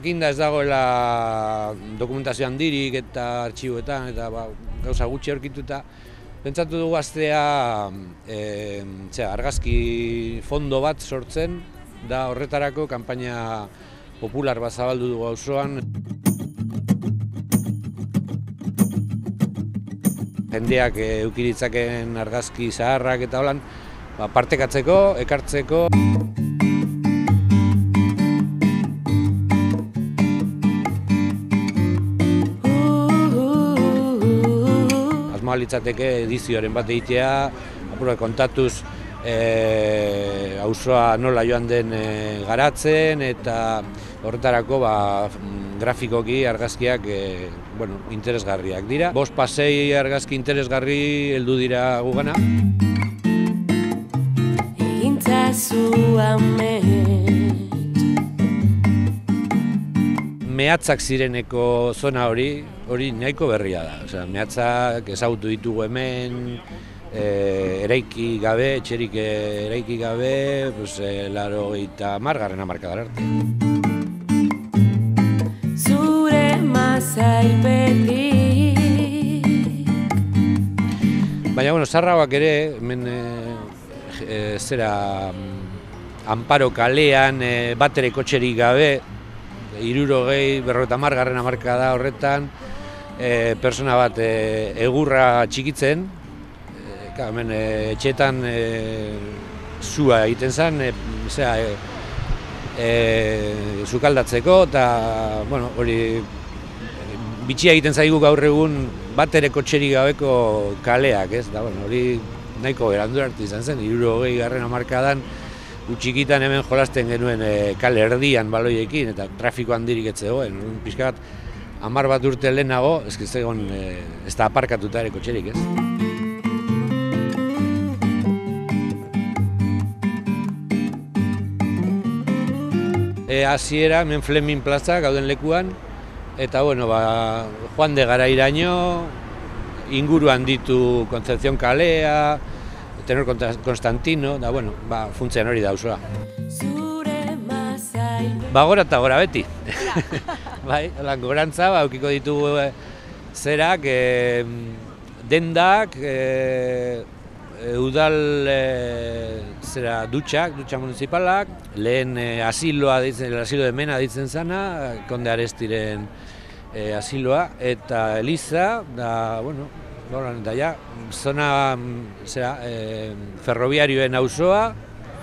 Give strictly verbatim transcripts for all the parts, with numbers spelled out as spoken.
jakinda ez dagoela dokumentazio handirik eta artxiboetan eta ba, gauza gutxi aurkituta, pentsatu dugu hastea e, argazki fondo bat sortzen, da horretarako kanpaina popular bat zabaldu dugu auzoan. Jendeak eduki ditzaken argazki zaharrak eta holan, ba, partekatzeko, ekartzeko. Asmoa litzateke edizioaren bat egitea, apurra kontatuz e, auzoa nola joan den e, garatzen eta horretarako ba, grafikoki argazkiak e, bueno, interesgarriak dira. Bost pasei argazki interesgarri heldu dira gugana. Mehatzak zireneko zona hori, hori nahiko berria da. Osea, mehatzak ezagutu ditugu hemen, e, eraiki gabe, etxerik eraiki gabe, pues, e, laro eta margarren hamarkadar arte. Baina, bueno, zaharragoak ere, hemen e, e, zera Amparo kalean e, batere kotxerik gabe, hirurogei, berrogeita hamargarren hamarkada horretan, e, persona bat e, egurra txikitzen, e, hemen e, etxetan e, zua egiten zen, e, zera, e, e, sukaldatzeko, eta bueno, hori bitxia egiten zaigu gaur egun batere kotxerik gabeko kaleak, ez? Da, bueno, hori nahiko berandu arte izan zen, hirurogei garren hamarkadan txikitan hemen jolasten genuen e, kale erdian baloiekin eta trafiko handirik ez zegoen. Pixka bat, hamar bat urte lehenago, ez zegoen e, ez da aparkatuta ere kotxerik, ez? E, hasiera, hemen Fleming plaza gauden lekuan, eta bueno, ba, Juan de Garairaino, inguruan ditu Concepción kalea, Tenor Konstantino, da, bueno, ba, funtzean hori da auzoa. Ba, gora eta gora beti. Bai, holan gorantza, ba, aukiko ditugu e, zerak, e, dendak, e, e, udal e, zera dutxak, dutxa municipalak, lehen e, asiloa, ditzen, asilo de Mena ditzen zana, Konde Arestiren e, asiloa, eta Eliza, da, bueno, eta ja, zona zera, e, ferrobiarioen auzoa,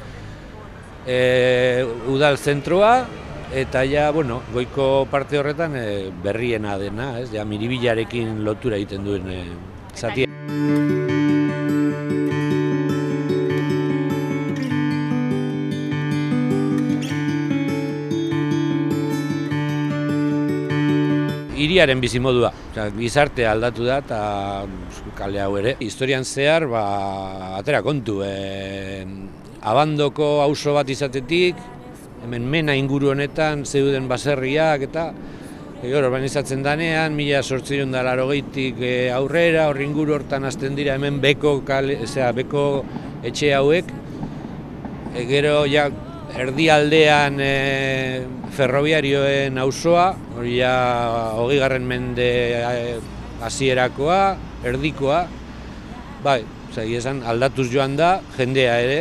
e, udal zentroa, eta ja, bueno, goiko parte horretan e, berriena dena, ez? Ja, Miribilarekin lotura egiten duen e, zatia. Hiriaren bizimodua, gizartea aldatu da eta kale hau ere. Historian zehar, ba, atera kontu, e, Abandoko auzo bat izatetik, hemen Mena inguru honetan zeuden baserriak eta e, urbanizatzen danean, mila zortziehun eta laurogeitik e, aurrera, horri inguru hortan hasten dira hemen beko, kale, zera, beko etxe hauek. E, gero, ja, erdialdean e, ferrobiarioen auzoa, hori ja hogei garren mende hasierakoa, erdikoa, bai, egia esan aldatuz joan da, jendea ere.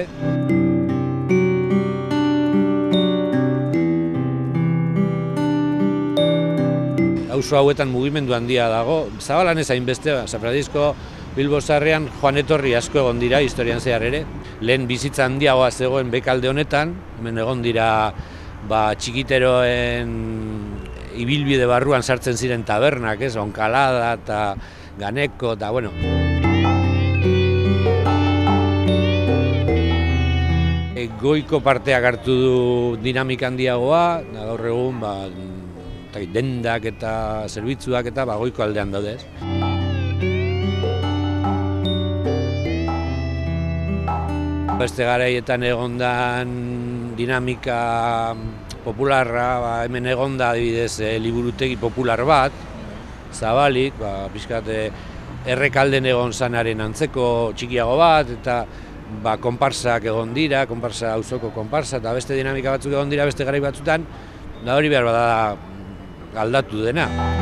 Auzo hauetan mugimendu handia dago, zabalan ez hainbeste, San Francisco, Bilbo Zaharrean joan etorri asko egon dira, historian zehar ere. Lehen bizitza handiagoa zegoen bekalde honetan, hemen egon dira ba, txikiteroen ibilbide barruan sartzen ziren tabernak, ez, Onkalada eta Ganeko, eta bueno. E, goiko parteak hartu du dinamika handiagoa, da, gaur egun ba, dendak eta zerbitzuak eta ba, goiko aldean daude, ez. Beste garaietan egondan dinamika popularra, ba, hemen egonda adibidez e, liburutegi popular bat, zabalik, ba, pixkat e, Errekalden egon zanaren antzeko txikiago bat, eta ba, konparsak egon dira, konparsa auzoko konparsa, eta beste dinamika batzuk egon dira beste garai batzutan, Da hori behar bada aldatu dena.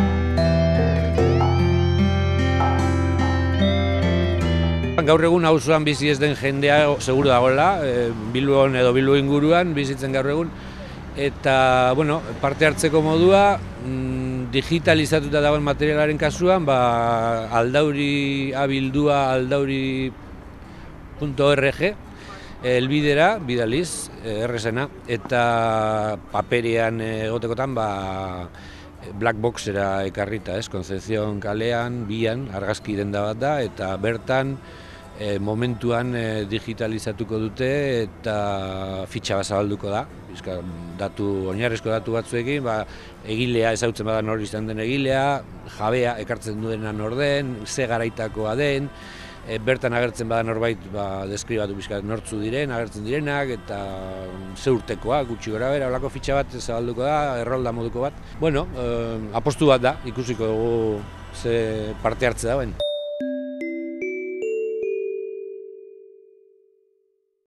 Gaur egun auzoan bizi ez den jendea seguru dagoela, e, Bilbon edo Bilbo inguruan bizitzen gaur egun. Eta, bueno, parte hartzeko modua, mm, digitalizatuta dagoen materialaren kasuan, ba, aldauri abildua aldauri punto org helbidera bidaliz, errezena, eta paperean egotekotan, ba, black boxera ekarrita, ez, Concepción kalean, bian, argazki denda bat da, eta bertan e, momentuan e, digitalizatuko dute eta fitxa bat zabalduko da. Bizka, datu, oinarrizko datu batzuekin, ba, egilea ezagutzen bada nor izan den egilea, jabea ekartzen duena nor den, ze garaitakoa den, e, bertan agertzen bada norbait ba, deskribatu bizka nortzu diren, agertzen direnak, eta ze urtekoa, gutxi gora bera, holako fitxa bat zabalduko da, errolda moduko bat. Bueno, e, apostu bat da, ikusiko dugu ze parte hartze dauen.